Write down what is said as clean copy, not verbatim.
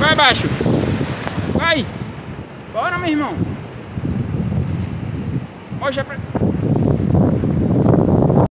Vai abaixo. Vai. Bora, meu irmão. Ó, já pra...